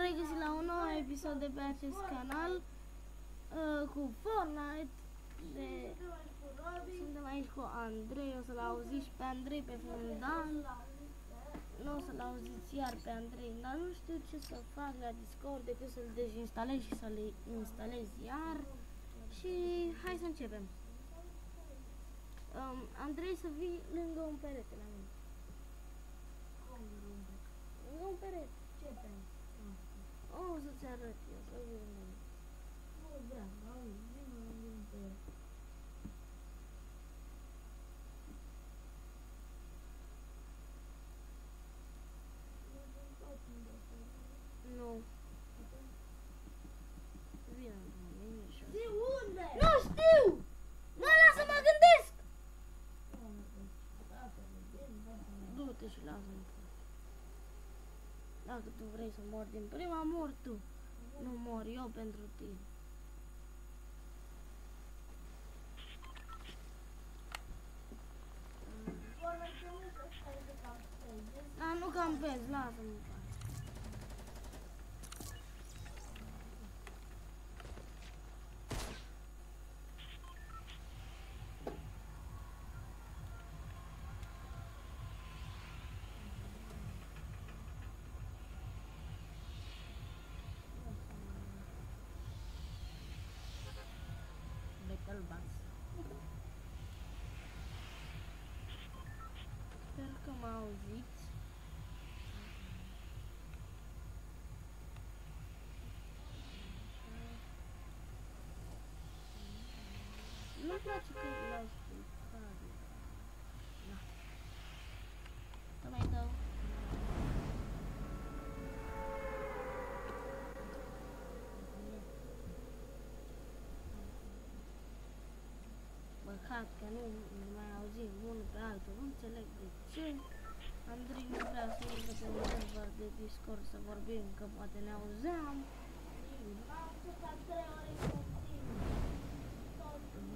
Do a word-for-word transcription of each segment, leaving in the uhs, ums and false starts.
regăsit la un nou episod de pe acest canal uh, cu Fortnite. De... Suntem aici cu Andrei, o să-l auziți pe Andrei pe fundal. Nu o să-l auziți iar pe Andrei, dar nu știu ce să fac la Discord decât să-l dezinstalez și să-l instalez iar. Și hai să începem. Um, Andrei, să vii lângă un perete la mine. Lângă un perete. Ce perete? O, oh, să-ți arăt eu, să vii lângă mine. Nu vreau, auzi, vină lângă un perete. Nu. Vine lângă mine și De unde? nu știu! Mă, lasă să mă gândesc! Du-te și lasă-mă. Dacă tu vrei să mori din prima, mor tu. Nu mor eu pentru tine. Da, nu campez, lasă-mă. Sper că mă auziți. Nu-mi place că îl las pe care. Da. Să mai dau. Băcat că nu ne mai auzim unul pe altul, nu înțeleg de ce. Andrei nu vrea să intre pe un server de Discord să vorbim, că poate ne auzeam. Am jucat trei ore continuu. Tot nu.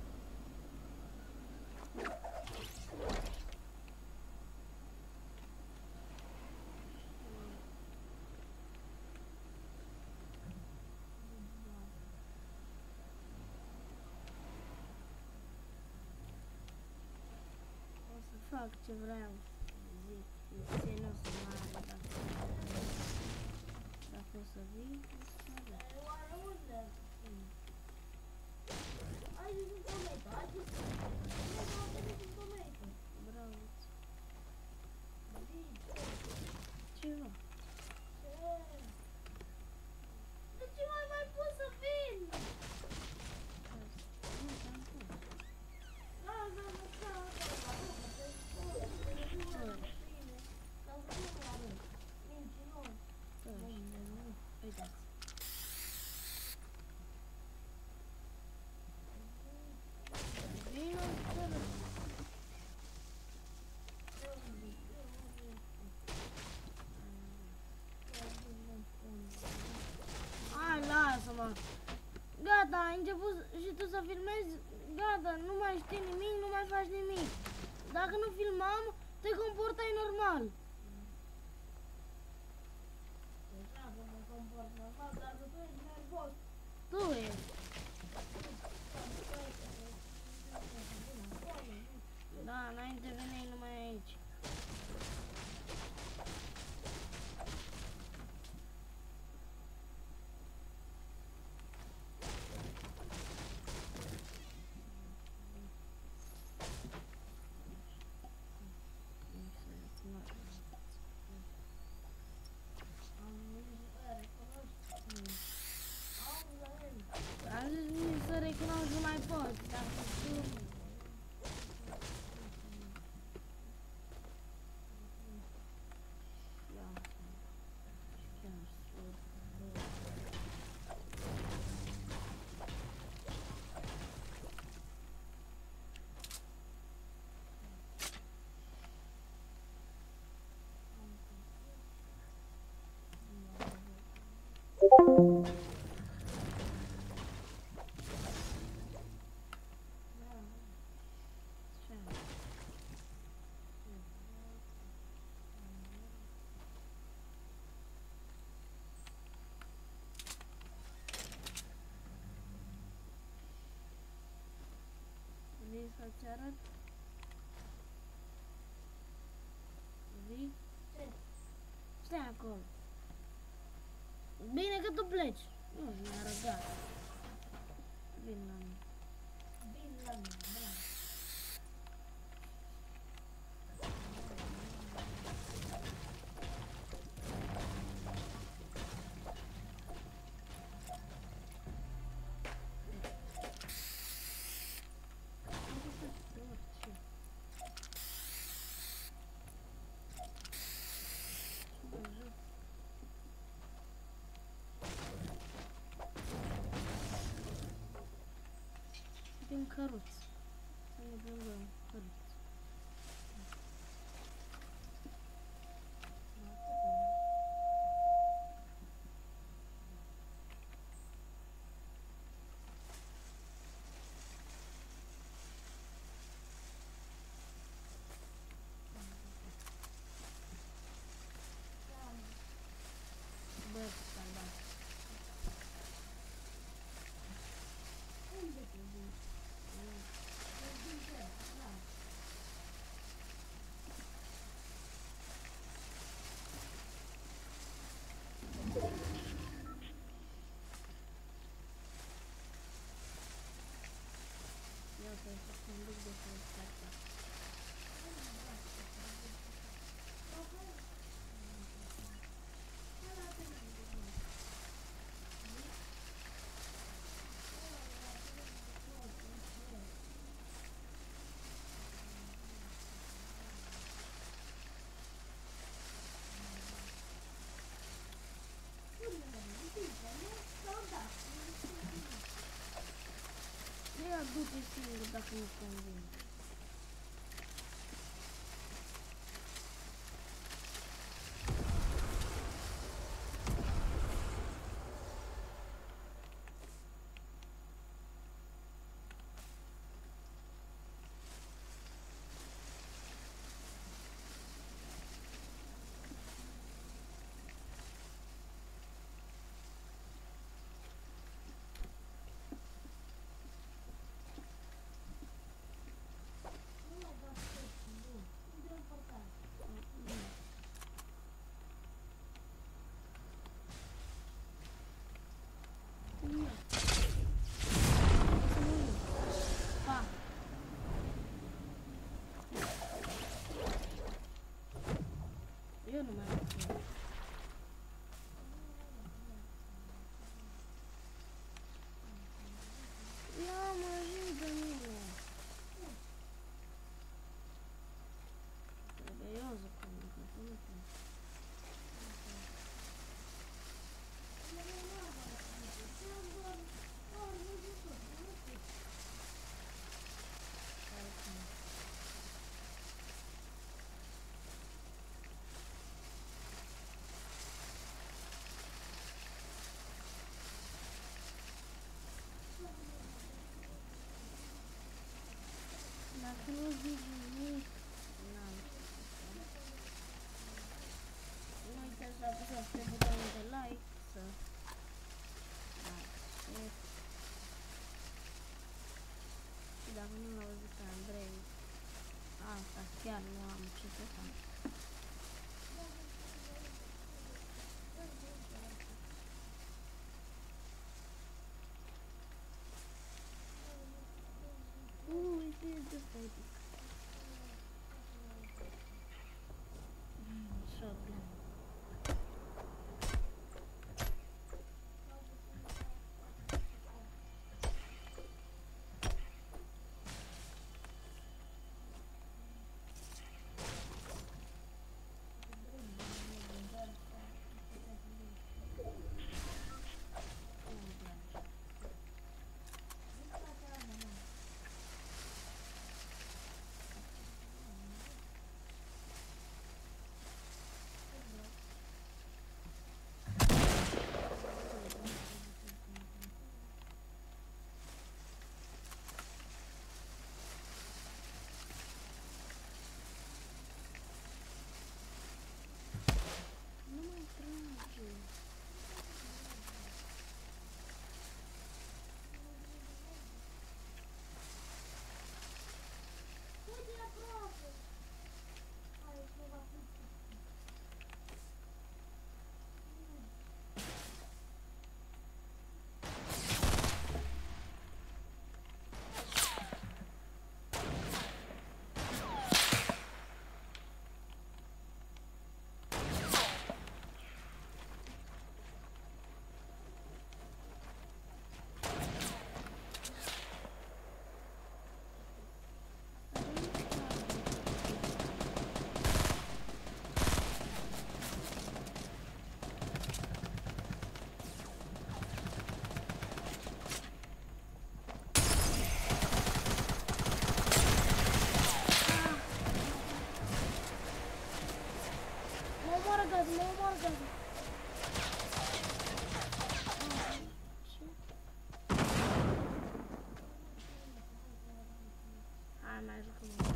O să fac ce vreau. Zic, ție nu o să mai are dacă... Dacă o să vii, o să avem. Oare unde? Ai zis în tomato, ai zis în tomato. Bravo. Zici. Ceva. De ce mai mai pus să vin? Nu te-am pus. Da, da, da, da, da, Uitați. Vino, fără. Hai, lasă-mă. Gata, ai început și tu să filmezi? Gata, nu mai știi nimic, nu mai faci nimic. Dacă nu filmam, te comportai normal. Tu ești. Da, înainte veneai numai aici. Am zis nici să recunosc, nu mai pot, dacă știu. să-ți arăt. Vii? Ce? Stai acolo. Bine că tu pleci. Nu, mi-a răgat. Vin la mine. Vin la mine, da. Din căruț. Să ne plimbăm căruț. Bă, standard. Unde te duci? Te duci de la. Ia să să mă duc de felicitate. Ia du-te singur dacă nu convine. Pa! Eu nu mai am timp. Ia mă ajută mine. Trebuie eu să pun, că nu pun. Dacă nu zici nimic, n-am ce să spun. Nu uitați să apăsați pe butonul de like, să dați share. Și dacă nu l-au auzit pe Andrei, asta chiar nu am ce să fac. Uuu, uite, uite, uite. Shotgun. lasă. Hai, mai jucăm.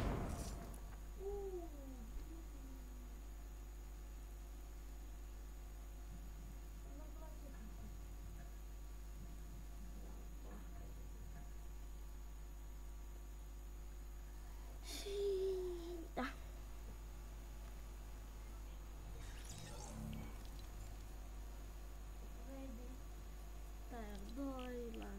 Și da. Tier doi la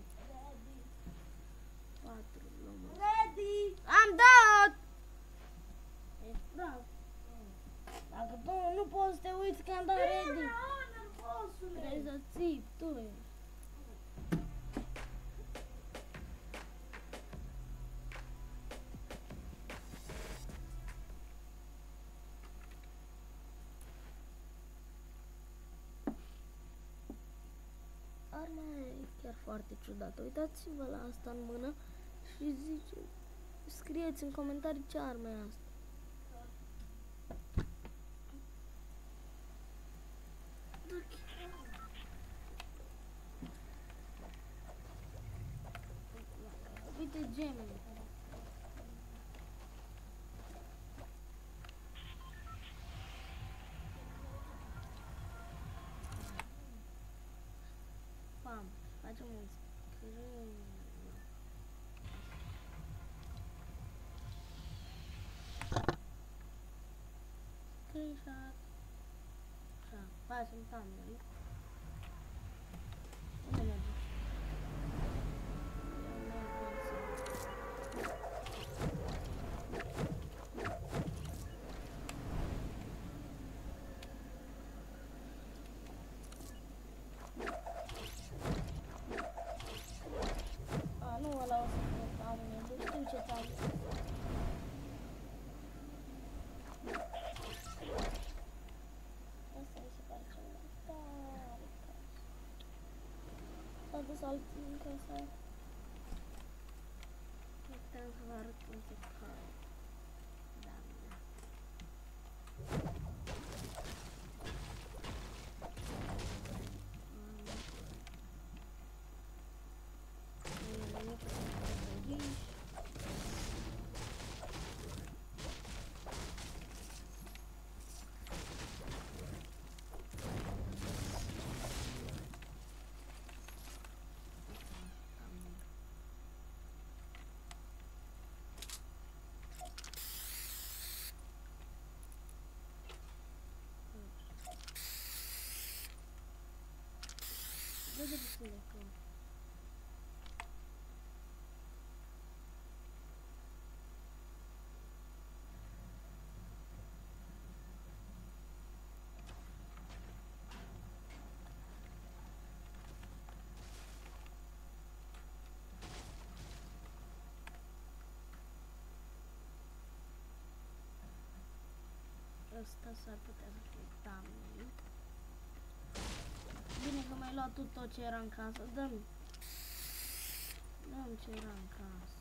patru luăm. Ready! Am dat! Ești praf. Dacă tu nu poți să te uiți că am dat ready, trebuie să ții tu ești. Arma e chiar foarte ciudată. Uitați-vă la asta în mână și zice, scrieți în comentarii ce armă e asta. Uite gemele. Pam, facem un screen. Screenshot. Așa, facem thumbnail. Unde merge? A, nu ăla o să fie thumbnail, deci știu ce thumbnail. Asta mi se pare cel mai tare caz. S-a dus alții în casa aia. Putem să vă arăt cum se cade. Da, da. Vede puțin de acolo. Ăsta s-ar putea să fie thumbnail. Bine că mi-ai luat tu tot ce era în casă. Dă-mi. Dă-mi ce era în casă.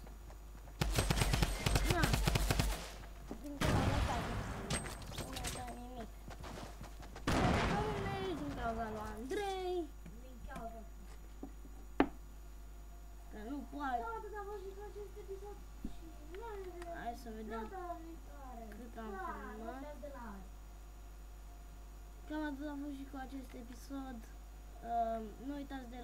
Na. Din că am lăsat. Nu mi-a dat nimic. Thumbnail din cauza lui Andrei. Din cauza. Că nu poate. Da, atât a fost și cu acest episod. Și noi ne vedem Hai să vedem data viitoare. cât am Da, filmat. astea de la azi. Cam atât a fost și cu acest episod. Uh, nu uitați de